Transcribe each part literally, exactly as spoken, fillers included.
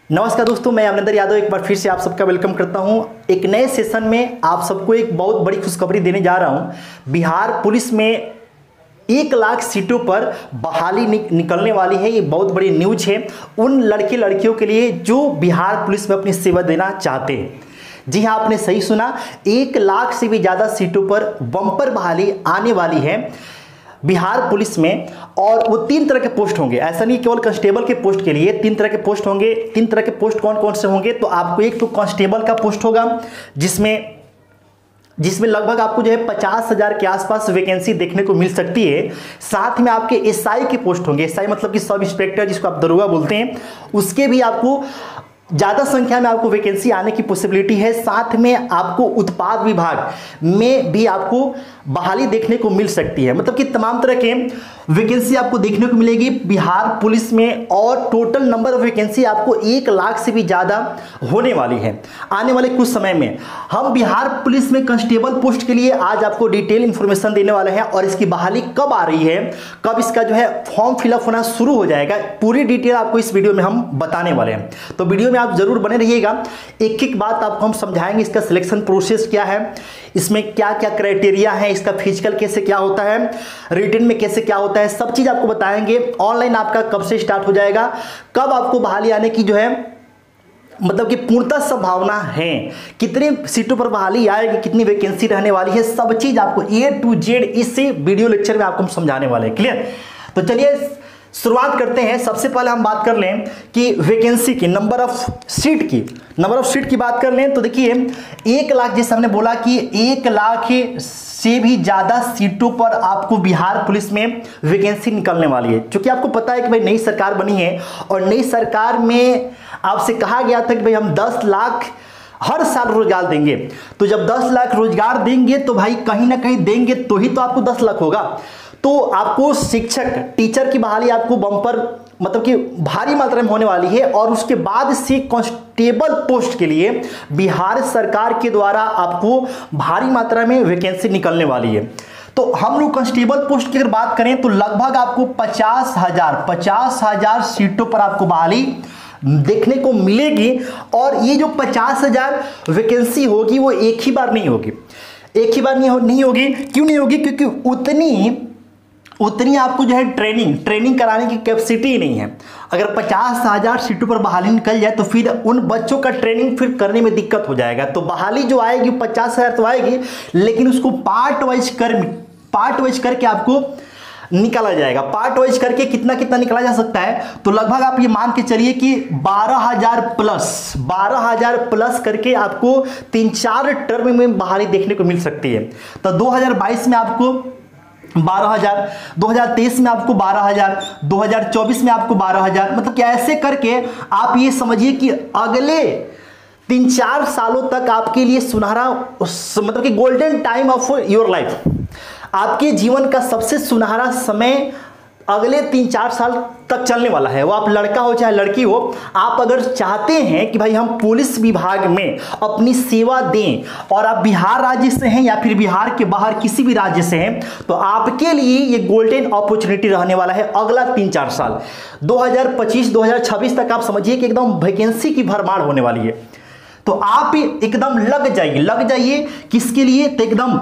नमस्कार दोस्तों, मैं अमरिंदर यादव एक बार फिर से आप सबका वेलकम करता हूं। एक नए सेशन में आप सबको एक बहुत बड़ी खुशखबरी देने जा रहा हूं। बिहार पुलिस में एक लाख सीटों पर बहाली नि, निकलने वाली है। ये बहुत बड़ी न्यूज है उन लड़के लड़कियों के लिए जो बिहार पुलिस में अपनी सेवा देना चाहते हैं। जी हाँ, आपने सही सुना, एक लाख से भी ज़्यादा सीटों पर बम्पर बहाली आने वाली है बिहार पुलिस में। और वो तीन तरह के पोस्ट होंगे, ऐसा नहीं केवल कांस्टेबल के पोस्ट के लिए, तीन तरह के पोस्ट होंगे। तीन तरह के पोस्ट कौन कौन से होंगे? तो आपको एक तो कांस्टेबल का पोस्ट होगा जिसमें जिसमें लगभग आपको जो है पचास हजार के आसपास वैकेंसी देखने को मिल सकती है। साथ में आपके एसआई के पोस्ट होंगे, एसआई मतलब कि सब इंस्पेक्टर जिसको आप दरोगा बोलते हैं, उसके भी आपको ज़्यादा संख्या में आपको वैकेंसी आने की पॉसिबिलिटी है। साथ में आपको उत्पाद विभाग में भी आपको बहाली देखने को मिल सकती है। मतलब कि तमाम तरह के वैकेंसी आपको देखने को मिलेगी बिहार पुलिस में। और टोटल नंबर ऑफ वैकेंसी आपको एक लाख से भी ज़्यादा होने वाली है आने वाले कुछ समय में। हम बिहार पुलिस में कांस्टेबल पोस्ट के लिए आज आपको डिटेल इंफॉर्मेशन देने वाले हैं और इसकी बहाली कब आ रही है, कब इसका जो है फॉर्म फिलअप होना शुरू हो जाएगा, पूरी डिटेल आपको इस वीडियो में हम बताने वाले हैं। तो वीडियो में आप जरूर बने रहिएगा। एक एक बात आपको हम समझाएंगे, इसका सिलेक्शन प्रोसेस क्या है, इसमें क्या क्या क्राइटेरिया है, इसका फिजिकल कैसे क्या होता है, रिटन में कैसे क्या होता है, सब चीज आपको बताएंगे। ऑनलाइन आपका कब से स्टार्ट हो जाएगा, कब आपको बहाली आने की जो है मतलब कि पूर्णतः संभावना है, कितनी सीटों पर बहाली आएगी, कितनी वैकेंसी रहने वाली है, सब चीज आपको ए टू जेड इस वीडियो लेक्चर में आपको हम समझाने वाले हैं। क्लियर? तो चलिए शुरुआत करते हैं। सबसे पहले हम बात कर लें कि वैकेंसी की, नंबर ऑफ सीट की नंबर ऑफ सीट की बात कर लें तो देखिए एक लाख, जैसे हमने बोला कि एक लाख से भी ज़्यादा सीटों पर आपको बिहार पुलिस में वैकेंसी निकलने वाली है। क्योंकि आपको पता है कि भाई नई सरकार बनी है और नई सरकार में आपसे कहा गया था कि भाई हम दस लाख हर साल रोजगार देंगे। तो जब दस लाख रोजगार देंगे तो भाई कहीं ना कहीं देंगे तो ही तो आपको दस लाख होगा। तो आपको शिक्षक टीचर की बहाली आपको बम्पर मतलब कि भारी मात्रा में होने वाली है। और उसके बाद से कांस्टेबल पोस्ट के लिए बिहार सरकार के द्वारा आपको भारी मात्रा में वैकेंसी निकलने वाली है। तो हम लोग कांस्टेबल पोस्ट की अगर बात करें तो लगभग आपको पचास हजार पचास हजार सीटों पर आपको बहाली देखने को मिलेगी। और ये जो पचास हजार वैकेंसी होगी वो एक ही बार नहीं होगी, एक ही बार नहीं, हो, नहीं होगी। क्यों नहीं होगी? क्योंकि उतनी उतनी आपको जो है ट्रेनिंग ट्रेनिंग कराने की कैपेसिटी ही नहीं है। अगर पचास हजार सीटों पर बहाली निकल जाए तो फिर उन बच्चों का ट्रेनिंग फिर करने में दिक्कत हो जाएगा। तो बहाली जो आएगी पचास हजार तो आएगी, लेकिन उसको पार्ट वाइज कर पार्ट वाइज करके आपको निकाला जाएगा। पार्ट वाइज करके कितना कितना निकाला जा सकता है? तो लगभग आप ये मान के चलिए कि बारह हजार प्लस बारह हजार प्लस करके आपको तीन चार टर्म में बहाली देखने को मिल सकती है। तो दो हजार बाईस में आपको बारह हजार, दो हजार तेईस में आपको बारह हजार, दो हजार चौबीस में आपको बारह हजार, मतलब कि ऐसे करके आप ये समझिए कि अगले तीन चार सालों तक आपके लिए सुनहरा मतलब कि golden time of your life, आपके जीवन का सबसे सुनहरा समय अगले तीन चार साल तक चलने वाला है। वो आप लड़का हो चाहे लड़की हो, आप अगर चाहते हैं कि भाई हम पुलिस विभाग में अपनी सेवा दें और आप बिहार राज्य से हैं या फिर बिहार के बाहर किसी भी राज्य से हैं, तो आपके लिए ये गोल्डन अपॉर्चुनिटी रहने वाला है अगला तीन चार साल। दो हजार पच्चीस दो हजार छब्बीस तक आप समझिए कि एकदम वैकेंसी की भरमार होने वाली है। तो आप एकदम लग जाइए लग जाइए किसके लिए? तो एकदम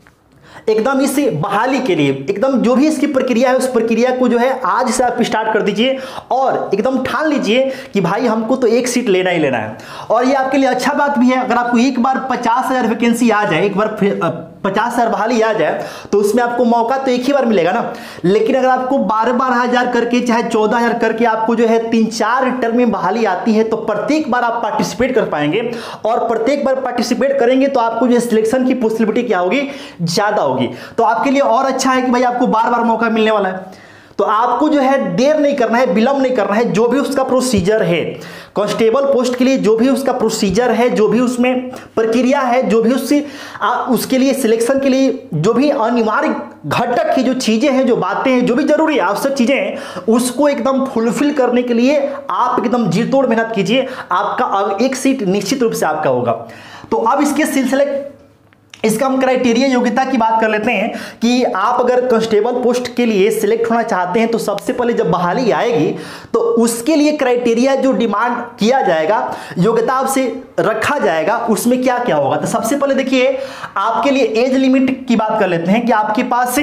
एकदम इस बहाली के लिए, एकदम जो भी इसकी प्रक्रिया है उस प्रक्रिया को जो है आज से आप स्टार्ट कर दीजिए और एकदम ठान लीजिए कि भाई हमको तो एक सीट लेना ही लेना है। और ये आपके लिए अच्छा बात भी है, अगर आपको एक बार पचास हजार वैकेंसी आ जाए, एक बार पचास हजार बहाली आ जाए तो उसमें आपको मौका तो एक ही बार मिलेगा ना। लेकिन अगर आपको बारह बारह हजार करके चाहे चौदह हजार करके आपको जो है तीन चार टर्म में बहाली आती है तो प्रत्येक बार आप पार्टिसिपेट कर पाएंगे। और प्रत्येक बार पार्टिसिपेट करेंगे तो आपको जो सिलेक्शन की पॉसिबिलिटी क्या होगी? ज्यादा होगी। तो आपके लिए और अच्छा है कि भाई आपको बार बार मौका मिलने वाला है। तो आपको जो है देर नहीं करना है, विलंब नहीं करना है। जो भी उसका प्रोसीजर है कांस्टेबल पोस्ट के लिए, जो भी उसका प्रोसीजर है, जो भी उसमें प्रक्रिया है, जो भी उससे उसके लिए सिलेक्शन के लिए जो भी अनिवार्य घटक है, जो चीजें हैं, जो बातें हैं, जो भी जरूरी आवश्यक चीजें हैं, उसको एकदम फुलफिल करने के लिए आप एकदम जी तोड़ मेहनत कीजिए। आपका एक सीट निश्चित रूप से आपका होगा। तो अब इसके सिलसिले इसका हम क्राइटेरिया योग्यता की बात कर लेते हैं कि आप अगर कांस्टेबल पोस्ट के लिए सिलेक्ट होना चाहते हैं तो सबसे पहले जब बहाली आएगी तो उसके लिए क्राइटेरिया जो डिमांड किया जाएगा, योग्यता आपसे रखा जाएगा, उसमें क्या क्या होगा। तो सबसे पहले देखिए आपके लिए एज लिमिट की बात कर लेते हैं कि आपके पास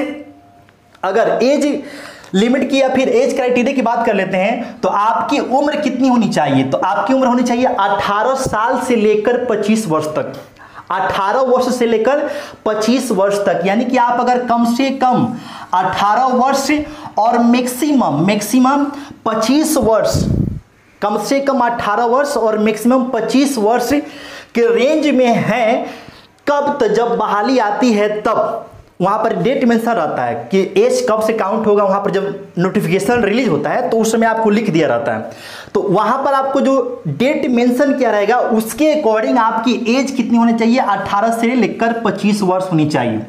अगर एज लिमिट की या फिर एज क्राइटेरिया की बात कर लेते हैं तो आपकी उम्र कितनी होनी चाहिए। तो आपकी उम्र होनी चाहिए अठारह साल से लेकर पच्चीस वर्ष तक, अठारह वर्ष से लेकर पच्चीस वर्ष तक। यानी कि आप अगर कम से कम अठारह वर्ष और मैक्सिमम मैक्सिमम पच्चीस वर्ष, कम से कम अठारह वर्ष और मैक्सिमम पच्चीस वर्ष के रेंज में हैं, कब तो जब बहाली आती है तब वहां पर डेट मेंशन रहता है कि एज कब से काउंट होगा। वहां पर जब नोटिफिकेशन रिलीज होता है तो उस समय आपको लिख दिया रहता है, तो वहां पर आपको जो डेट मेंशन किया रहेगा उसके अकॉर्डिंग आपकी एज कितनी होनी चाहिए, अठारह से लेकर पच्चीस वर्ष होनी चाहिए।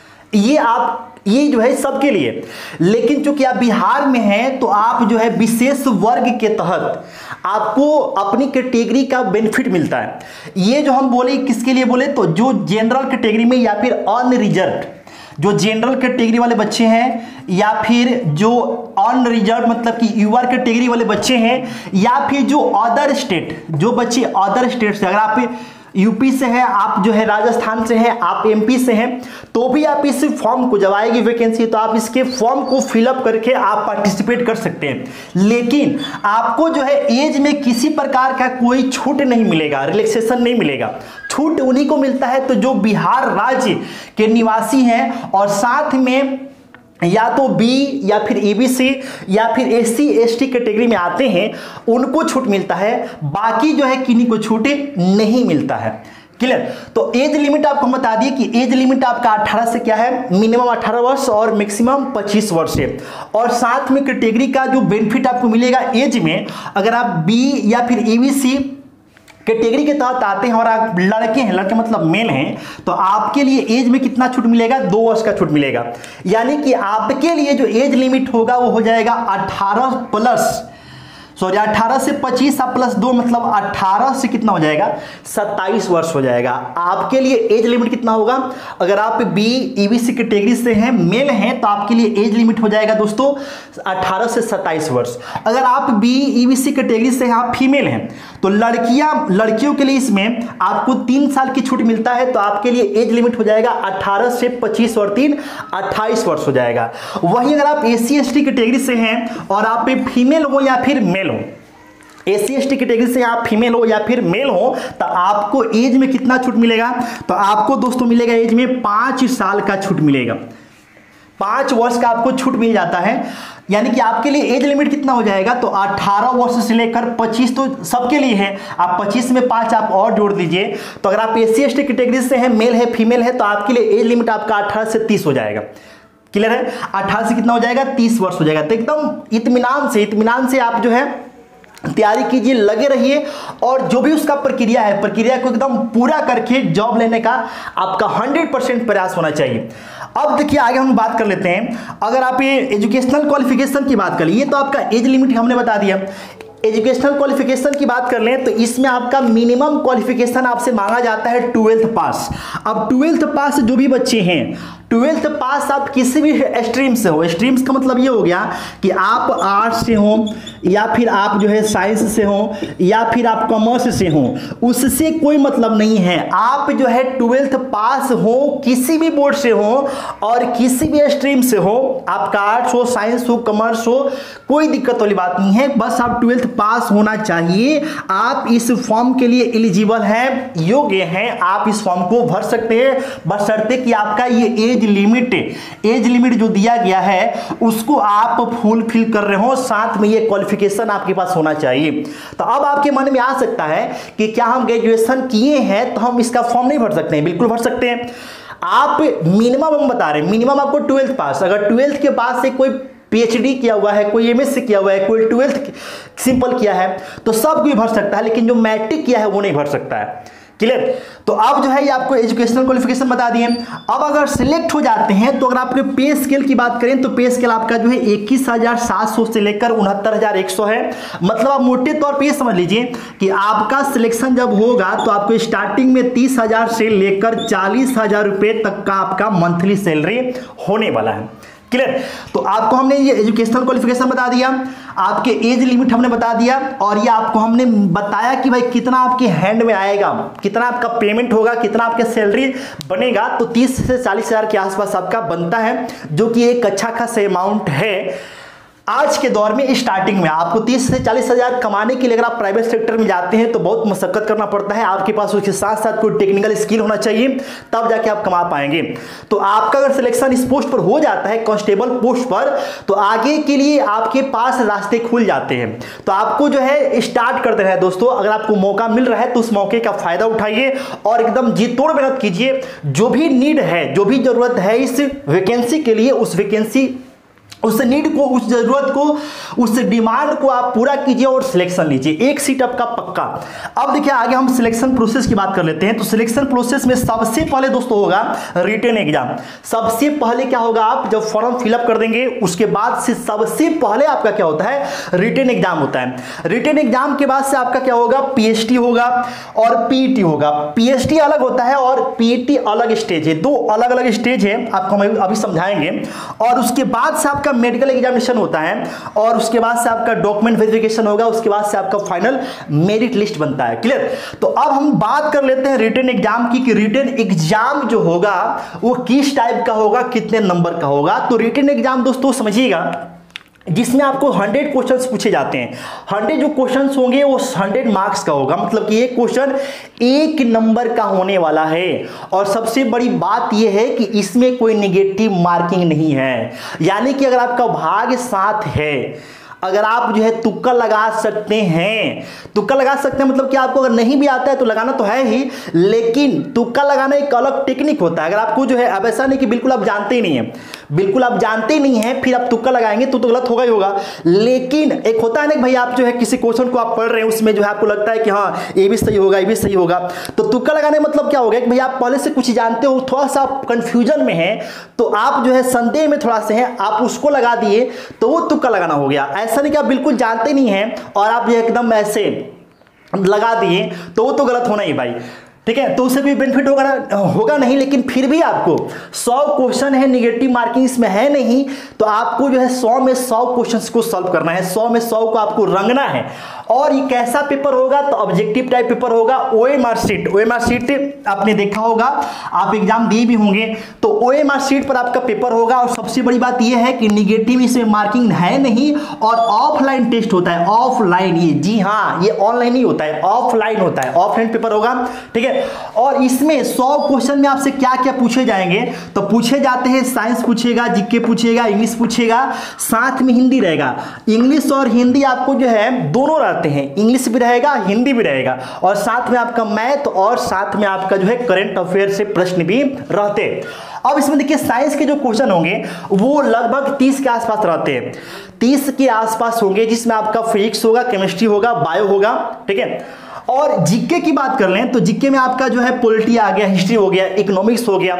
ये आप ये जो है सबके लिए, लेकिन चूंकि आप बिहार में हैं तो आप जो है विशेष वर्ग के तहत आपको अपनी कैटेगरी का बेनिफिट मिलता है। ये जो हम बोले किसके लिए बोले, तो जो जनरल कैटेगरी में या फिर अनरिजर्व, जो जनरल कैटेगरी वाले बच्चे हैं या फिर जो अनरिजर्व मतलब कि यूआर कैटेगरी वाले बच्चे हैं, या फिर जो अदर स्टेट, जो बच्चे अदर स्टेट से, अगर आप यूपी से हैं, आप जो है राजस्थान से हैं, आप एमपी से हैं, तो भी आप इस फॉर्म को, जब आएगी वैकेंसी तो आप इसके फॉर्म को फिलअप करके आप पार्टिसिपेट कर सकते हैं। लेकिन आपको जो है एज में किसी प्रकार का कोई छूट नहीं मिलेगा, रिलैक्सेशन नहीं मिलेगा। छूट उन्हीं को मिलता है तो जो बिहार राज्य के निवासी हैं और साथ में या तो बी या फिर ईबीसी या फिर एससी एसटी कैटेगरी में आते हैं, उनको छूट मिलता है। बाकी जो है किन्हीं को छूट नहीं मिलता है। क्लियर। तो एज लिमिट आपको हम बता दिए कि एज लिमिट आपका अठारह से क्या है, मिनिमम अठारह वर्ष और मैक्सिमम पच्चीस वर्ष है। और साथ में कैटेगरी का जो बेनिफिट आपको मिलेगा एज में, अगर आप बी या फिर ईबीसी कैटेगरी के तहत आते हैं और आप लड़के हैं, लड़के मतलब मेल हैं, तो आपके लिए एज में कितना छूट मिलेगा, दो वर्ष का छूट मिलेगा। यानी कि आपके लिए जो एज लिमिट होगा वो हो जाएगा अठारह प्लस सॉरी अठारह से पच्चीस प्लस दो मतलब अठारह से कितना हो जाएगा, सत्ताईस वर्ष हो जाएगा। आपके लिए एज लिमिट कितना होगा, अगर आप बी ईबीसी कैटेगरी से हैं, मेल हैं, तो आपके लिए एज लिमिट हो जाएगा दोस्तों अठारह से सत्ताईस वर्ष। अगर आप बी ईबीसी कैटेगरी से हैं, आप फीमेल हैं, तो लड़कियां लड़कियों के लिए इसमें आपको तीन साल की छूट मिलता है, तो आपके लिए एज लिमिट हो जाएगा अठारह से पच्चीस और तीन अट्ठाईस वर्ष हो जाएगा। वहीं अगर आप एससी एसटी कैटेगरी से हैं और आप फीमेल हो या फिर मेल हो, एससी एसटी कैटेगरी से आप फीमेल हो या फिर मेल हो, तो आपको एज में कितना छूट मिलेगा, तो आपको दोस्तों मिलेगा एज में पांच साल का छूट मिलेगा, पांच वर्ष का आपको छूट मिल जाता है। यानी कि आपके लिए एज लिमिट कितना हो जाएगा, तो अठारह वर्ष से लेकर पच्चीस तो सबके लिए है, आप पच्चीस में पांच आप और जोड़ दीजिए, तो अगर आप एससी एसटी कैटेगरी से हैं, मेल है फीमेल है, तो आपके लिए एज लिमिट आपका अठारह से तीस हो जाएगा। क्लियर है। अठारह से कितना हो जाएगा, तीस वर्ष हो जाएगा। तो एकदम इत्मीनान से इत्मीनान से आप जो है तैयारी कीजिए, लगे रहिए, और जो भी उसका प्रक्रिया है प्रक्रिया को एकदम पूरा करके जॉब लेने का आपका हंड्रेड परसेंट प्रयास होना चाहिए। अब देखिए आगे हम बात कर लेते हैं, अगर आप ये एजुकेशनल क्वालिफिकेशन की बात कर लिए, तो आपका एज लिमिट हमने बता दिया। एजुकेशनल क्वालिफिकेशन की बात कर लें तो इसमें आपका मिनिमम क्वालिफिकेशन आपसे मांगा जाता है ट्वेल्थ पास। अब ट्वेल्थ पास जो भी बच्चे हैं, ट्वेल्थ पास आप किसी भी स्ट्रीम से हो, स्ट्रीम्स का मतलब ये हो गया कि आप आर्ट्स से हो या फिर आप जो है साइंस से हो या फिर आप कॉमर्स से हो, उससे कोई मतलब नहीं है। आप जो है ट्वेल्थ पास हो, किसी भी बोर्ड से हो और किसी भी स्ट्रीम से हो, आपका आर्ट्स हो, साइंस हो, कॉमर्स हो, कोई दिक्कत वाली बात नहीं है, बस आप ट्वेल्थ पास होना चाहिए। आप इस फॉर्म के लिए एलिजिबल हैं, योग्य हैं, आप इस फॉर्म को भर सकते हैं, बशर्ते कि आपका ये एज लिमिट एज लिमिट जो दिया गया है उसको आप फुलफिल कर रहे हो, साथ में ये क्वालिफिकेशन आपके पास होना चाहिए। तो अब आपके मन में आ सकता है कि क्या हम ग्रेजुएशन किए हैं तो हम इसका फॉर्म नहीं भर सकते हैं? बिल्कुल भर सकते हैं। आप मिनिमम हम बता रहे हैं, मिनिमम आपको ट्वेल्थ पास, अगर ट्वेल्थ के बाद से कोई पीएचडी किया हुआ है, कोई एमएससी किया हुआ है, कोई ट्वेल्थ सिंपल किया है, तो सब कोई भर सकता है, लेकिन जो मैट्रिक किया है वो नहीं भर सकता है। क्लियर। तो अब जो है ये आपको एजुकेशनल क्वालिफिकेशन बता दिए। अब अगर सिलेक्ट हो जाते हैं तो अगर आपके पे स्केल की बात करें तो पे स्केल आपका जो है इक्कीस हजार सात सौ से लेकर उनहत्तर हजार एक सौ है। मतलब आप मोटे तौर पे ये समझ लीजिए कि आपका सिलेक्शन जब होगा तो आपको स्टार्टिंग में तीस हजार से लेकर चालीस हजार रुपए तक का आपका मंथली सैलरी होने वाला है। क्लियर। तो आपको हमने ये एजुकेशनल क्वालिफिकेशन बता दिया, आपके एज लिमिट हमने बता दिया, और ये आपको हमने बताया कि भाई कितना आपके हैंड में आएगा, कितना आपका पेमेंट होगा, कितना आपका सैलरी बनेगा। तो तीस से चालीस हजार के आसपास आपका बनता है, जो कि एक अच्छा खासा अमाउंट है आज के दौर में। स्टार्टिंग में आपको तीस से चालीस हजार कमाने के लिए अगर आप प्राइवेट सेक्टर में जाते हैं तो बहुत मशक्कत करना पड़ता है, आपके पास उसके साथ साथ कोई टेक्निकल स्किल होना चाहिए, तब जाके आप कमा पाएंगे। तो आपका अगर सिलेक्शन इस पोस्ट पर हो जाता है, कांस्टेबल पोस्ट पर, तो आगे के लिए आपके पास रास्ते खुल जाते हैं। तो आपको जो है स्टार्ट करते रहे दोस्तों, अगर आपको मौका मिल रहा है तो उस मौके का फायदा उठाइए और एकदम जी तोड़ मेहनत कीजिए। जो भी नीड है, जो भी जरूरत है इस वैकेंसी के लिए, उस वैकेंसी उस नीड को, उस जरूरत को, उस डिमांड को आप पूरा कीजिए और सिलेक्शन लीजिए। एक सीट आपका पक्का। अब देखिए आगे हम सिलेक्शन प्रोसेस की बात कर लेते हैं। तो सिलेक्शन प्रोसेस में सबसे पहले दोस्तों होगा रिटन एग्जाम। सबसे पहले क्या होगा, आप जब फॉर्म फिलअप कर देंगे उसके बाद से सबसे पहले आपका क्या होता है, रिटन एग्जाम होता है। रिटन एग्जाम के बाद से आपका क्या होगा, पीएचटी होगा और पीईटी होगा। पीएचटी अलग होता है और पीईटी अलग स्टेज है, दो अलग अलग स्टेज है, आपको हम अभी समझाएंगे। और उसके बाद से आपका मेडिकल एग्जामिनेशन होता है और उसके बाद से आपका डॉक्यूमेंट वेरिफिकेशन होगा, उसके बाद से आपका फाइनल मेरिट लिस्ट बनता है। क्लियर। तो अब हम बात कर लेते हैं रिटन एग्जाम की कि रिटन एग्जाम जो होगा वो किस टाइप का होगा, कितने नंबर का होगा। तो रिटन एग्जाम दोस्तों समझिएगा, जिसमें आपको हंड्रेड क्वेश्चंस पूछे जाते हैं। हंड्रेड जो क्वेश्चंस होंगे वो हंड्रेड मार्क्स का होगा, मतलब कि एक क्वेश्चन एक नंबर का होने वाला है। और सबसे बड़ी बात यह है कि इसमें कोई नेगेटिव मार्किंग नहीं है, यानी कि अगर आपका भाग्य साथ है, अगर आप जो है तुक्का लगा सकते हैं, तुक्का लगा सकते हैं मतलब कि आपको अगर नहीं भी आता है तो लगाना तो है ही, लेकिन तुक्का लगाना एक अलग टेक्निक होता है। अगर आपको जो है, अब ऐसा नहीं कि बिल्कुल आप जानते ही नहीं है, बिल्कुल आप जानते ही नहीं है फिर आप तुक्का लगाएंगे तो तो गलत होगा ही होगा। लेकिन एक होता है ना भाई, आप जो है किसी क्वेश्चन को आप पढ़ रहे हैं, उसमें जो है आपको लगता है कि हाँ ये भी सही होगा, ये भी सही होगा, तो तुक्का लगाने मतलब क्या होगा कि भाई आप पहले से कुछ जानते हो, थोड़ा सा कंफ्यूजन में है, तो आप जो है संदेह में थोड़ा सा है, आप उसको लगा दिए तो वो तुक्का लगाना हो गया। ऐसा नहीं कि आप बिल्कुल जानते नहीं हैं और आप ये एकदम ऐसे लगा दिए तो वो तो गलत होना ही भाई, ठीक है। तो उससे भी बेनिफिट होगा ना, होगा नहीं। लेकिन फिर भी आपको सौ क्वेश्चन है, नेगेटिव मार्किंग इसमें है नहीं, तो आपको जो है सौ में सौ क्वेश्चंस को सॉल्व करना है, सौ में सौ को आपको रंगना है। और ये कैसा पेपर होगा, तो ऑब्जेक्टिव टाइप पेपर होगा। ओएमआर शीट, ओएमआर शीट आपने देखा होगा, आप एग्जाम दिए भी होंगे, तो ओएमआर शीट पर आपका पेपर होगा। और सबसे बड़ी बात यह है कि निगेटिव इसमें मार्किंग है नहीं, और ऑफलाइन टेस्ट होता है। ऑफलाइन, ये जी हाँ, ये ऑनलाइन नहीं होता है, ऑफलाइन होता है, ऑफलाइन पेपर होगा, ठीक है। और इसमें सौ क्वेश्चन में आपसे क्या क्या पूछे जाएंगे, तो पूछे जाते हैं साइंस पूछेगा, जीके पूछेगा, इंग्लिश पूछेगा, साथ में हिंदी रहेगा। इंग्लिश और हिंदी आपको जो है दोनों रहते हैं, इंग्लिश भी रहेगा, हिंदी भी रहेगा, और साथ में आपका मैथ और साथ में आपका जो है करंट अफेयर से प्रश्न भी रहते हैं। अब इसमें देखिए साइंस के जो क्वेश्चन होंगे वो लगभग तीस के आसपास रहते हैं, तीस के आसपास होंगे, जिसमें आपका फिजिक्स होगा, केमिस्ट्री होगा, बायो होगा, ठीक है। और जीके की बात कर लें तो जीके में आपका जो है पॉलिटी आ गया, हिस्ट्री हो गया, इकोनॉमिक्स हो गया,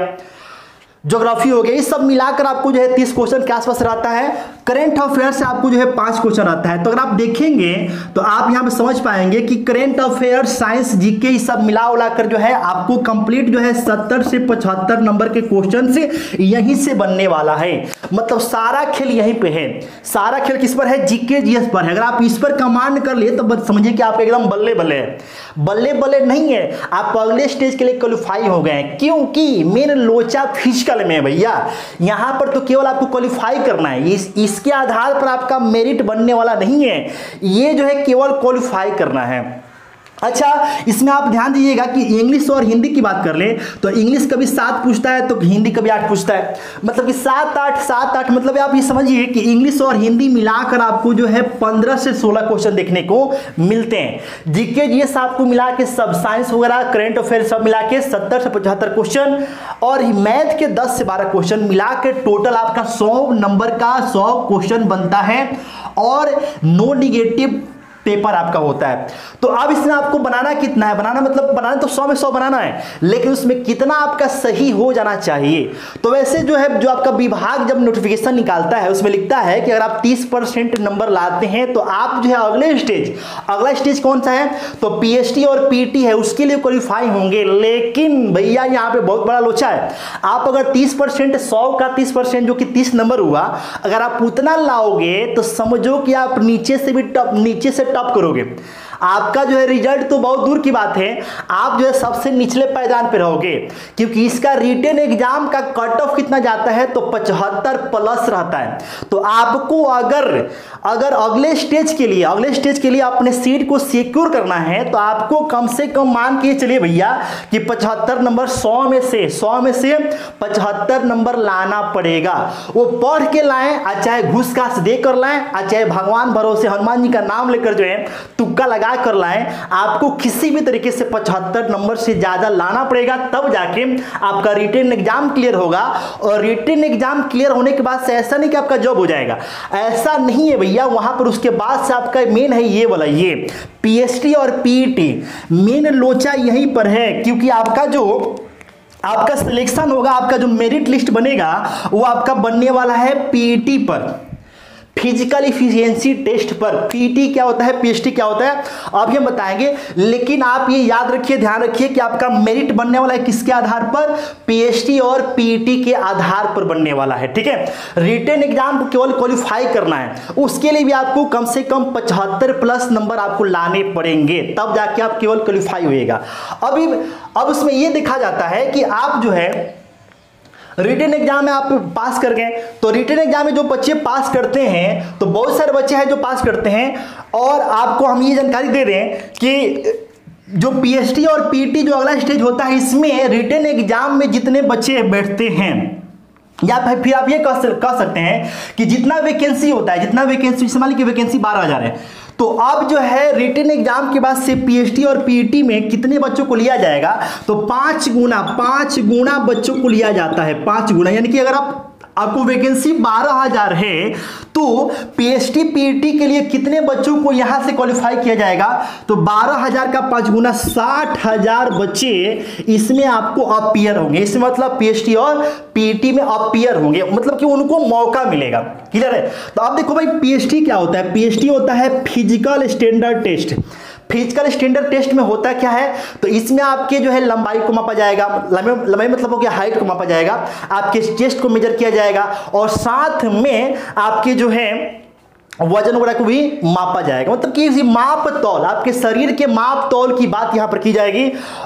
ज्योग्राफी हो गया, ये सब मिलाकर आपको जो है तीस क्वेश्चन के आसपास रहता है। करंट अफेयर से आपको जो है पांच क्वेश्चन आता है। तो अगर आप देखेंगे तो आप यहां पे समझ पाएंगे कि करंट अफेयर, साइंस, जीके ये सब मिला उलाकर जो है आपको कंप्लीट जो है सत्तर से पचहत्तर नंबर के क्वेश्चन से यहीं से बनने वाला है। मतलब सारा खेल यहीं पे है, सारा खेल किस पर है, जीके जीएस पर है। अगर आप इस पर कमांड कर लिए तो बस समझिए कि आप एकदम बल्ले बल्ले है, बल्ले बल्ले नहीं है, आप अगले स्टेज के लिए क्वालिफाई हो गए हैं। क्योंकि मेन लोचा फिजिकल में है भैया, यहां पर तो केवल आपको क्वालिफाई करना है, इस इसके आधार पर आपका मेरिट बनने वाला नहीं है, ये जो है केवल क्वालिफाई करना है। अच्छा, इसमें आप ध्यान दीजिएगा कि इंग्लिश और हिंदी की बात कर ले तो इंग्लिश कभी सात पूछता है तो हिंदी कभी आठ पूछता है, मतलब कि सात आठ सात आठ मतलब आप ये समझिए कि इंग्लिश और हिंदी मिलाकर आपको जो है पंद्रह से सोलह क्वेश्चन देखने को मिलते हैं। जीके जीएस आपको मिला के सब, साइंस वगैरह, करंट अफेयर सब मिला के सत्तर से पचहत्तर क्वेश्चन, और मैथ के दस से बारह क्वेश्चन मिला के टोटल आपका सौ नंबर का सौ क्वेश्चन बनता है। और नो निगेटिव पेपर आपका होता है। तो अब इसमें आपको बनाना कितना है, बनाना मतलब बनाना तो सौ में सौ बनाना है, लेकिन उसमें कितना आपका सही हो जाना चाहिए। तो वैसे जो है जो आपका विभाग जब नोटिफिकेशन निकालता है उसमें लिखता है कि अगर आप तीस परसेंट नंबर लाते हैं तो आप जो है अगले स्टेज, अगला स्टेज कौन सा है, तो पीएचडी और पीटी है, उसके लिए क्वालिफाई होंगे। लेकिन भैया यहाँ पे बहुत बड़ा लोचा है, आप अगर तीस परसेंट सौ का तीस परसेंट जो कि तीस नंबर हुआ, अगर आप उतना लाओगे तो समझो कि आप नीचे से भी टॉप, नीचे से टॉप करोगे। आपका जो है रिजल्ट तो बहुत दूर की बात है, आप जो है सबसे निचले पायदान पे रहोगे, क्योंकि इसका रिटन एग्जाम का कट ऑफ कितना जाता है, तो पचहत्तर प्लस रहता है। तो आपको अगर अगर अगले स्टेज के लिए अगले स्टेज के लिए अपने सीट को सिक्योर करना है तो आपको कम से कम मान के चलिए भैया कि पचहत्तर नंबर सौ में से सौ में से पचहत्तर नंबर लाना पड़ेगा। वो पढ़ के लाएं, चाहे घूस घास दे कर लाएं, चाहे भगवान भरोसे हनुमान जी का नाम लेकर जो है तुक्का लगा कर लाएं, आपको किसी भी तरीके से पचहत्तर नंबर से ज्यादा लाना पड़ेगा, तब जाके आपका रिटन एग्जाम क्लियर होगा। और रिटन एग्जाम क्लियर होने के बाद से ऐसा नहीं कि आपका जॉब हो जाएगा, ऐसा नहीं है भैया। वहां पर उसके बाद से आपका मेन है ये वाला, ये पीएचडी और पीईटी। मेन लोचा यहीं पर है, क्योंकि आपका जो आपका सिलेक्शन होगा, आपका जो मेरिट लिस्ट बनेगा वो आपका बनने वाला है पीईटी पर, फिजिकल इफिशिएंसी टेस्ट पर। पीटी क्या होता है, पीएचडी क्या होता है, आप ये बताएंगे। लेकिन आप ये याद रखिए, ध्यान रखिए कि आपका मेरिट बनने वाला है किसके आधार पर, पीएचडी और पीटी के आधार पर बनने वाला है। ठीक है, रिटन एग्जाम को केवल क्वालिफाई करना है, उसके लिए भी आपको कम से कम पचहत्तर प्लस नंबर आपको लाने पड़ेंगे, तब जाके आप केवल क्वालिफाई होएगा। अभी अब उसमें यह देखा जाता है कि आप जो है रिटन एग्जाम में आप पास कर गए, तो रिटन एग्जाम में जो बच्चे पास करते हैं, तो बहुत सारे बच्चे हैं जो पास करते हैं। और आपको हम ये जानकारी दे रहे हैं कि जो पीएचडी और पीटी जो अगला स्टेज होता है, इसमें रिटन एग्जाम में जितने बच्चे बैठते हैं, या फिर आप ये कह सकते हैं कि जितना वैकेंसी होता है, जितना वैकेंसी मान लीजिए वैकेंसी बारह हजार है, तो अब जो है रिटन एग्जाम के बाद से पीएचडी और पीईटी में कितने बच्चों को लिया जाएगा, तो पांच गुना पांच गुना बच्चों को लिया जाता है, पांच गुना। यानी कि अगर आप आपको वैकेंसी बारह हजार है तो पीएचडी पीईटी के लिए कितने बच्चों को यहां से क्वालिफाई किया जाएगा, तो बारह हजार का पांच गुना साठ हजार बच्चे इसमें आपको अपीयर होंगे। इसमें मतलब पीएचडी और पीईटी में अपीयर होंगे, मतलब कि उनको मौका मिलेगा। क्लियर है। तो आप देखो भाई पीएचडी क्या होता है, पीएचडी होता है physical standard test. Physical standard test में होता क्या है, तो इसमें आपके जो है लंबाई को मापा जाएगा, लंबाई मतलब हो गया हाइट को मापा जाएगा, आपके चेस्ट को मेजर किया जाएगा, और साथ में आपके जो है वजन वगैरह को भी मापा जाएगा। मतलब कि माप तौल, आपके शरीर के माप तौल की बात यहां पर की जाएगी।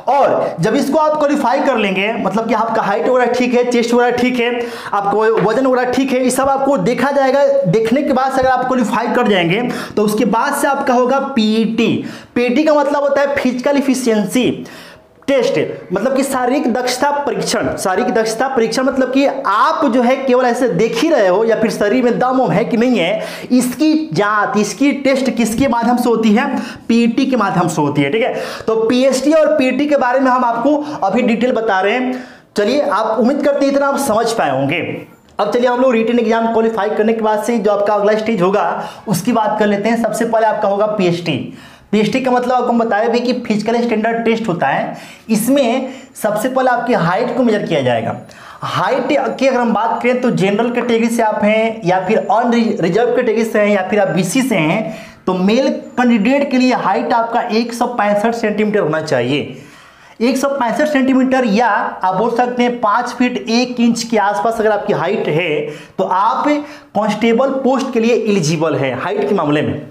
और जब इसको आप क्वालिफाई कर लेंगे, मतलब कि आपका हाइट वगैरह ठीक है, चेस्ट वगैरह ठीक है, आपको वजन वगैरह ठीक है, ये सब आपको देखा जाएगा। देखने के बाद से अगर आप क्वालिफाई कर जाएंगे तो उसके बाद से आपका होगा पीईटी। पीईटी का मतलब होता है फिजिकल इफिशियंसी टेस्ट, मतलब कि शारीरिक दक्षता परीक्षण। शारीरिक दक्षता परीक्षण मतलब कि आप जो है केवल ऐसे देख ही रहे हो या फिर शरीर में दम है कि नहीं है, इसकी जांच, इसकी टेस्ट किसके माध्यम से होती है, पीईटी के माध्यम से होती है। ठीक है, तो पीएचडी और पीईटी के बारे में हम आपको अभी डिटेल बता रहे हैं। चलिए, आप उम्मीद करते हैं इतना आप समझ पाए होंगे। अब चलिए हम लोग रिटन एग्जाम क्वालिफाई करने के बाद से जो आपका अगला स्टेज होगा उसकी बात कर लेते हैं। सबसे पहले आपका होगा पीएचडी। पीएचडी का मतलब आपको बताया भी कि फिजिकल स्टैंडर्ड टेस्ट होता है। इसमें सबसे पहले आपकी हाइट को मेजर किया जाएगा। हाइट की अगर हम बात करें तो जनरल कैटेगरी से आप हैं या फिर अन रिजर्व कैटेगरी से हैं या फिर आप बीसी से हैं, तो मेल कैंडिडेट के लिए हाइट आपका एक सौ पैंसठ सेंटीमीटर होना चाहिए। एक सौ पैंसठ सेंटीमीटर, या आप बोल सकते हैं पाँच फीट एक इंच के आसपास अगर आपकी हाइट है तो आप कांस्टेबल पोस्ट के लिए एलिजिबल है हाइट के मामले में।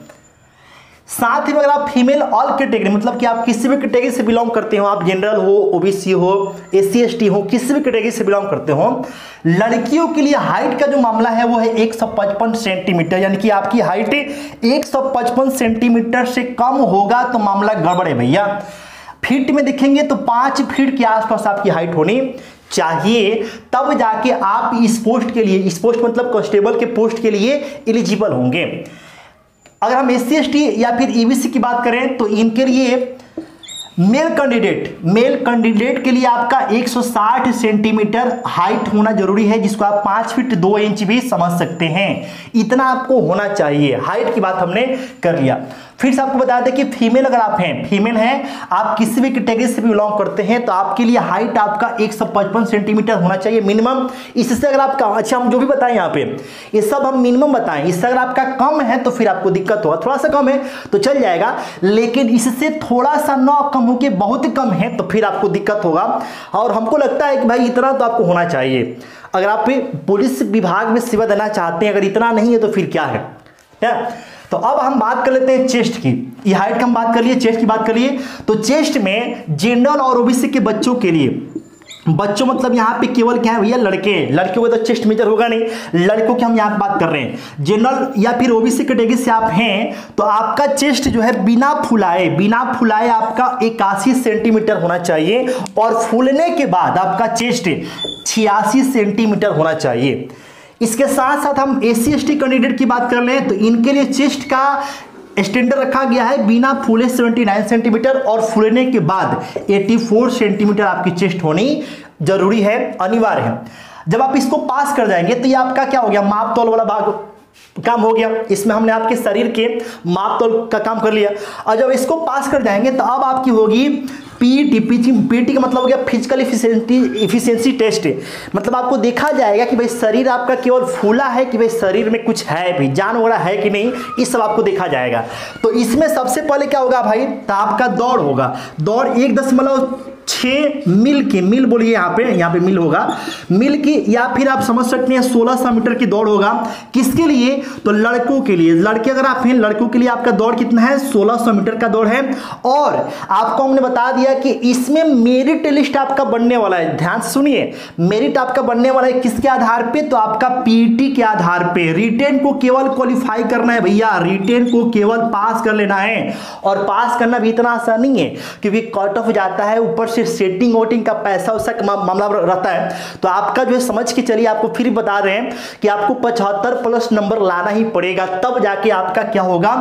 साथ ही अगर आप फीमेल ऑल कैटेगरी, मतलब कि आप किसी भी कैटेगरी से बिलोंग करते हो, आप जनरल हो, ओबीसी हो, एससी एसटी हो, किसी भी कैटेगरी से बिलोंग करते हो, लड़कियों के लिए हाइट का जो मामला है वो है एक सौ पचपन सेंटीमीटर। यानी कि आपकी हाइट एक सौ पचपन सेंटीमीटर से कम होगा तो मामला गड़बड़ है भैया। फीट में देखेंगे तो पांच फीट के आसपास आपकी हाइट होनी चाहिए, तब जाके आप इस पोस्ट के लिए, इस पोस्ट मतलब कांस्टेबल के पोस्ट के लिए एलिजिबल होंगे। अगर हम एस सी एस टी या फिर ईबीसी की बात करें तो इनके लिए मेल कैंडिडेट मेल कैंडिडेट के लिए आपका एक सौ साठ सेंटीमीटर हाइट होना जरूरी है, जिसको आप पाँच फीट दो इंच भी समझ सकते हैं। इतना आपको होना चाहिए। हाइट की बात हमने कर लिया। फिर से आपको बता दें कि फीमेल अगर आप हैं, फीमेल हैं, आप किसी भी कैटेगरी से भी बिलोंग करते हैं तो आपके लिए हाइट आपका एक सौ पचपन सेंटीमीटर होना चाहिए मिनिमम। इससे अगर आपका, अच्छा हम जो भी बताएं यहाँ पे ये सब हम मिनिमम बताएं, इससे अगर आपका कम है तो फिर आपको दिक्कत होगा, थोड़ा सा कम है तो चल जाएगा, लेकिन इससे थोड़ा सा ना कम हो के बहुत कम है तो फिर आपको दिक्कत होगा। और हमको लगता है कि भाई इतना तो आपको होना चाहिए अगर आप पुलिस विभाग में सेवा देना चाहते हैं। अगर इतना नहीं है तो फिर क्या है, क्या? तो अब हम बात कर लेते हैं चेस्ट की। ये हाइट की हम बात कर लिए, चेस्ट की बात कर लिए। तो चेस्ट में जनरल और ओबीसी के बच्चों के लिए, बच्चों मतलब यहाँ पे केवल क्या है भैया, लड़के, लड़कियों का तो चेस्ट मेजर होगा नहीं, लड़कों की हम यहाँ बात कर रहे हैं। जनरल या फिर ओबीसी कैटेगरी से आप हैं तो आपका चेस्ट जो है बिना फुलाए, बिना फुलाए आपका इक्यासी सेंटीमीटर होना चाहिए और फूलने के बाद आपका चेस्ट छियासी सेंटीमीटर होना चाहिए। इसके साथ साथ हम S C S T candidate की बात कर लें तो इनके लिए चेस्ट का स्टैंडर्ड रखा गया है बिना फूले उन्यासी सेंटीमीटर और फूलने के बाद चौरासी सेंटीमीटर आपकी चेस्ट होनी जरूरी है, अनिवार्य है। जब आप इसको पास कर जाएंगे तो ये आपका क्या हो गया, माप तौल वाला भाग काम हो गया। इसमें हमने आपके शरीर के माप तौल का काम कर लिया। और जब इसको पास कर जाएंगे तो अब आपकी होगी पीटी। पीटी का मतलब हो गया फिजिकल इफिशिएंसी इफिशिएंसी टेस्ट। मतलब आपको देखा जाएगा कि भाई शरीर आपका केवल फूला है कि भाई शरीर में कुछ है भी, जान वगैरह है कि नहीं, इस सब आपको देखा जाएगा। तो इसमें सबसे पहले क्या होगा भाई, तो आपका दौड़ होगा। दौड़ एक दशमलव छः मिल की, मिल बोलिए यहाँ पे, यहाँ पे मिल होगा, मिल की, या फिर आप समझ सकते हैं सोलह सौ मीटर की दौड़ होगा। किसके लिए, तो लड़कों के लिए। लड़के अगर आप हैं, लड़कों के लिए आपका दौड़ कितना है, सोलह सौ मीटर का दौड़ है। और आपको हमने बता दिया कि इसमें मेरिट लिस्ट आपका बनने वाला है। ध्यान से सुनिए, मेरिट आपका बनने वाला है किसके आधार पे, तो आपका पीटी के आधार पे। रिटेन को केवल क्वालिफाई करना है भैया, रिटेन को केवल पास कर लेना है। और पास करना भी इतना आसान नहीं है क्योंकि कट ऑफ जाता है, ऊपर से सेटिंग वोटिंग का पैसा उसका मामला रहता है। तो आपका जो है समझ के चलिए, आपको फिर बता रहे हैं कि आपको पचहत्तर प्लस नंबर लाना ही पड़ेगा, तब जाके आपका क्या होगा,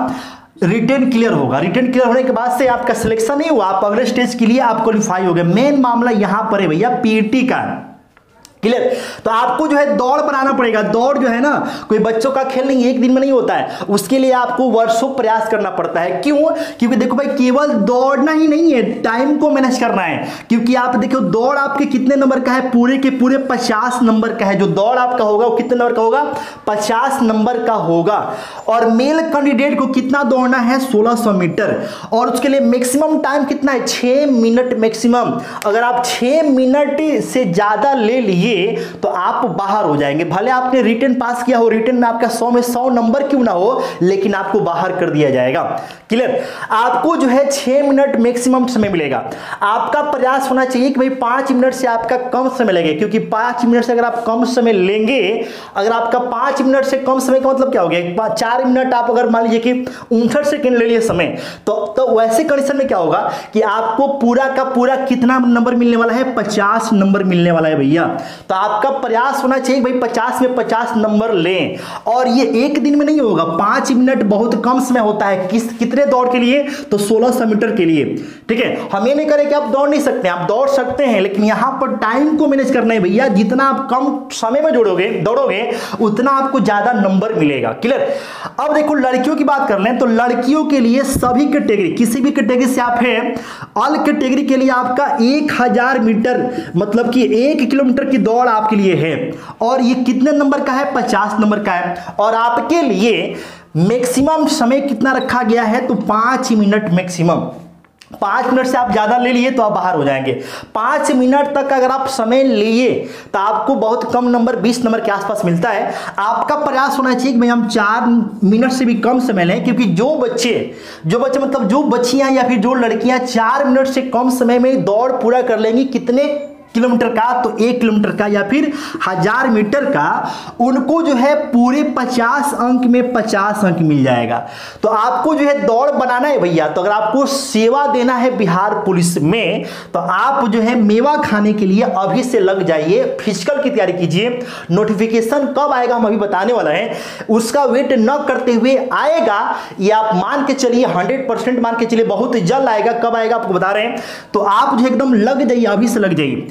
रिटेन क्लियर होगा। रिटेन क्लियर होने के बाद से आपका सिलेक्शन नहीं हुआ, आप अगले स्टेज के लिए आप क्वालिफाई हो गए। मेन मामला यहां पर है भैया पीटी का, क्लियर। तो आपको जो है दौड़ बनाना पड़ेगा। दौड़ जो है ना कोई बच्चों का खेल नहीं, एक दिन में नहीं होता है, उसके लिए आपको वर्षों प्रयास करना पड़ता है। क्यों, क्योंकि देखो भाई केवल दौड़ना ही नहीं है, टाइम को मैनेज करना है। क्योंकि आप देखो दौड़ आपके कितने नंबर का है, पूरे के पूरे पचास नंबर का है। जो दौड़ आपका होगा वो कितने नंबर का होगा, पचास नंबर का होगा। और मेल कैंडिडेट को कितना दौड़ना है, सोलह सौ मीटर। और उसके लिए मैक्सिमम टाइम कितना है, छह मिनट मैक्सिमम। अगर आप छह मिनट से ज्यादा ले लिए तो आप बाहर हो जाएंगे। भले आपने रिटन पास किया हो, रिटन में आपका सौ में सौ नंबर क्यों ना हो, लेकिन आपको बाहर कर दिया जाएगा। क्लियर। आपको जो है छह मिनट मैक्सिमम समय मिलेगा। आपका प्रयास होना चाहिए कि भाई पांच मिनट से आपका कम समय लगे, क्योंकि पांच मिनट से अगर आप कम समय लेंगे, अगर आपका पांच मिनट से कम समय का मतलब क्या हो गया, चार मिनट आप अगर मान लीजिए कि उनसठ सेकेंड ले लिए समय, तो तो वैसे कंडीशन में क्या होगा कि आपको पूरा का पूरा कितना नंबर मिलने वाला है, पचास नंबर मिलने वाला है भैया। तो आपका प्रयास होना चाहिए भाई पचास में पचास नंबर लें। और ये एक दिन में नहीं होगा, पांच मिनट बहुत कम समय होता है। किस कितने दौड़ के लिए, तो सोलह सौ मीटर के लिए। ठीक है, हम ये नहीं करें कि आप दौड़ नहीं सकते, आप दौड़ सकते हैं, लेकिन यहां पर टाइम को मैनेज करना है भैया। जितना आप कम समय में जोड़ोगे दौड़ोगे उतना आपको ज्यादा नंबर मिलेगा। क्लियर। अब देखो लड़कियों की बात कर लें तो लड़कियों के लिए सभी कैटेगरी, किसी भी कैटेगरी से आप हैं, ऑल कैटेगरी के लिए आपका एक हजार मीटर मतलब कि एक किलोमीटर की दौड़ आपके लिए है। और ये कितने नंबर का है, पचास नंबर का है। और आपके लिए मैक्सिमम समय कितना रखा गया है, तो पांच मिनट मैक्सिमम। पांच मिनट से आप ज्यादा ले लिए तो आप बाहर हो जाएंगे। पांच मिनट तक अगर आप समय लिए तो आपको बहुत कम नंबर, बीस नंबर के आसपास मिलता है। आपका प्रयास होना चाहिए कि भाई हम चार मिनट से भी कम समय लें, क्योंकि जो बच्चे जो बच्चे मतलब जो बच्चियां या फिर जो लड़कियां चार मिनट से कम समय में दौड़ पूरा कर लेंगी, कितने किलोमीटर का, तो एक किलोमीटर का या फिर हजार मीटर का, उनको जो है पूरे पचास अंक में पचास अंक मिल जाएगा। तो आपको जो है दौड़ बनाना है भैया। तो अगर आपको सेवा देना है बिहार पुलिस में तो आप जो है मेवा खाने के लिए अभी से लग जाइए, फिजिकल की तैयारी कीजिए। नोटिफिकेशन कब आएगा हम अभी बताने वाला है, उसका वेट न करते हुए आएगा। ये आप मान के चलिए, हंड्रेड परसेंट मान के चलिए बहुत जल्द आएगा। कब आएगा आपको बता रहे हैं, तो आप जो एकदम लग जाइए, अभी से लग जाइए।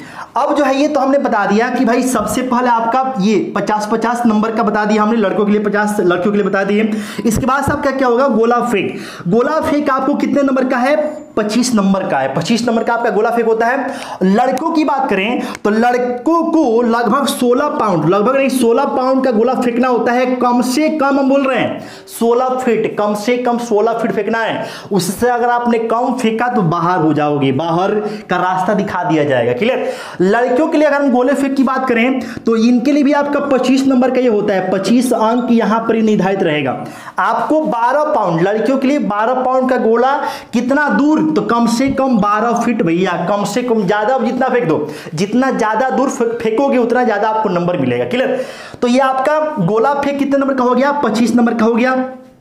अब जो है ये तो हमने बता दिया कि भाई सबसे पहले आपका ये पचास पचास नंबर का बता दिया हमने, लड़कों के लिए पचास, लड़कियों के लिए बता दिए। इसके बाद आपका क्या होगा, गोला फेंक। गोला फेंक आपको कितने नंबर का है, पच्चीस नंबर का है। पच्चीस नंबर का आपका गोला फेंक होता है। लड़कों की बात करें तो लड़कों को लगभग सोलह पाउंड, लगभग नहीं सोलह पाउंड का गोला फेंकना होता है, कम से कम हम बोल रहे हैं सोलह फीट, कम से कम सोलह फीट फेंकना है। उससे अगर आपने कम फेंका तो बाहर हो जाओगे, बाहर का रास्ता दिखा दिया जाएगा। क्लियर। लड़कियों के लिए अगर हम गोले फेंक की बात करें तो इनके लिए भी आपका पच्चीस नंबर का ये होता है, पच्चीस अंक यहां पर निर्धारित रहेगा। आपको बारह पाउंड, लड़कियों के लिए बारह पाउंड का गोला कितना दूर, तो कम से कम बारह फीट भैया, कम से कम, ज्यादा जितना फेंक दो, जितना ज्यादा दूर फेंकोगे उतना ज्यादा आपको नंबर मिलेगा। क्लियर। तो ये आपका गोला फेंक कितने नंबर का हो गया, पच्चीस नंबर का हो गया।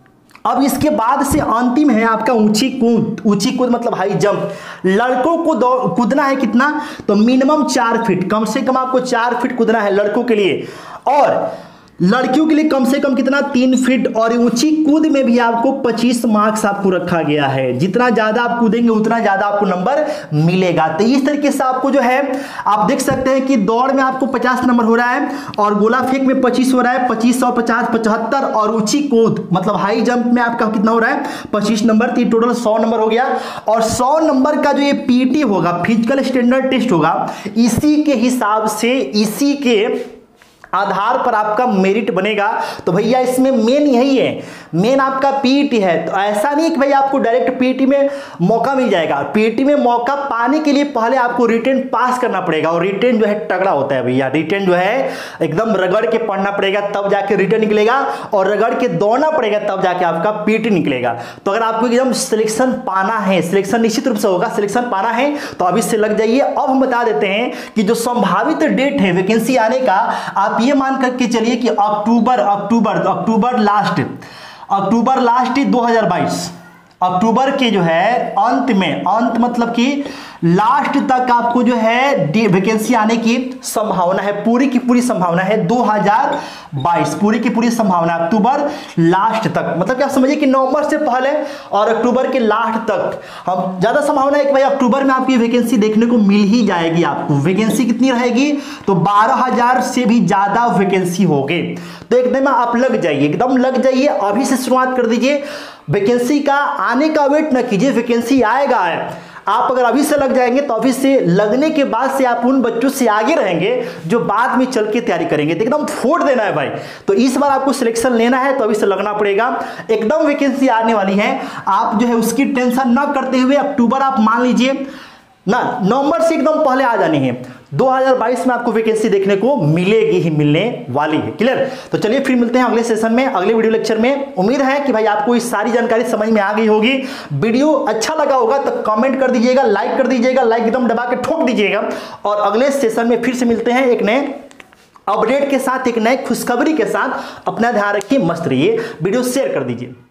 अब इसके बाद से अंतिम है आपका ऊंची कूद। ऊंची कूद मतलब हाई जंप। लड़कों को कूदना है कितना, तो मिनिमम चार फीट, कम से कम आपको चार फीट कूदना है लड़कों के लिए, और लड़कियों के लिए कम से कम कितना, तीन फीट। और ऊंची कूद में भी आपको पच्चीस मार्क्स आपको रखा गया है। जितना ज्यादा आप कूदेंगे उतना ज्यादा आपको नंबर मिलेगा। तो इस तरीके से आपको जो है आप देख सकते हैं कि दौड़ में आपको पचास नंबर हो रहा है, और गोला फेंक में पच्चीस हो रहा है, पच्चीस सौ पचास पचहत्तर, और ऊंची कूद मतलब हाई जंप में आपका कितना हो रहा है, पच्चीस नंबर। तो टोटल सौ नंबर हो गया। और सौ नंबर का जो ये पीटी होगा, फिजिकल स्टैंडर्ड टेस्ट होगा, इसी के हिसाब से, इसी के आधार पर आपका मेरिट बनेगा। तो भैया इसमें मेन यही है, मेन आपका पीटी है। तो ऐसा नहीं कि भाई आपको डायरेक्ट पीटी में मौका मिल जाएगा। पीटी में मौका पाने के लिए पहले आपको रिटेन पास करना पड़ेगा, और रिटेन जो है तगड़ा होता है भैया। रिटेन जो है एकदम रगड़ के पढ़ना पड़ेगा, तब जाके रिटेन निकलेगा, और रगड़ के दौड़ना पड़ेगा, तब जाके आपका पीटी निकलेगा। तो अगर आपको एकदम सिलेक्शन पाना है, सिलेक्शन निश्चित रूप से होगा, सिलेक्शन पाना है तो अभी से लग जाइए। अब हम बता देते हैं कि जो संभावित डेट है वैकेंसी आने का, आप ये मान करके चलिए कि अक्टूबर अक्टूबर अक्टूबर लास्ट अक्टूबर लास्ट दो हज़ार बाईस, अक्टूबर के जो है अंत में, अंत मतलब कि लास्ट तक आपको जो है वैकेंसी आने की संभावना है, पूरी की पूरी संभावना है। दो हज़ार बाईस पूरी की पूरी संभावना, अक्टूबर लास्ट तक, मतलब क्या समझिए कि नवंबर से पहले और अक्टूबर के लास्ट तक हम ज्यादा संभावना है कि भाई अक्टूबर में आपकी वैकेंसी देखने को मिल ही जाएगी। आपको वैकेंसी कितनी रहेगी, तो बारह हजार से भी ज्यादा वैकेंसी होगी। तो एकदम आप लग जाइए, एकदम लग जाइए, अभी से शुरुआत कर दीजिए। वैकेंसी का आने का वेट न कीजिए, वैकेंसी आएगा है। आप अगर अभी से लग जाएंगे तो अभी से लगने के बाद से आप उन बच्चों से आगे रहेंगे जो बाद में चल के तैयारी करेंगे। तो एकदम फोड़ देना है भाई। तो इस बार आपको सिलेक्शन लेना है तो अभी से लगना पड़ेगा। एकदम वैकेंसी आने वाली है, आप जो है उसकी टेंशन ना करते हुए अक्टूबर आप मान लीजिए ना, नवंबर से एकदम पहले आ जानी है। दो हज़ार बाईस में आपको वैकेंसी देखने को मिलेगी ही मिलने वाली है। क्लियर। तो चलिए फिर मिलते हैं अगले सेशन में, अगले वीडियो लेक्चर में। उम्मीद है कि भाई आपको इस सारी जानकारी समझ में आ गई होगी। वीडियो अच्छा लगा होगा तो कमेंट कर दीजिएगा, लाइक कर दीजिएगा, लाइक एकदम दबा के ठोक दीजिएगा। और अगले सेशन में फिर से मिलते हैं एक नए अपडेट के साथ, एक नए खुशखबरी के साथ। अपना ध्यान रखिए, मस्त रहिए, वीडियो शेयर कर दीजिए।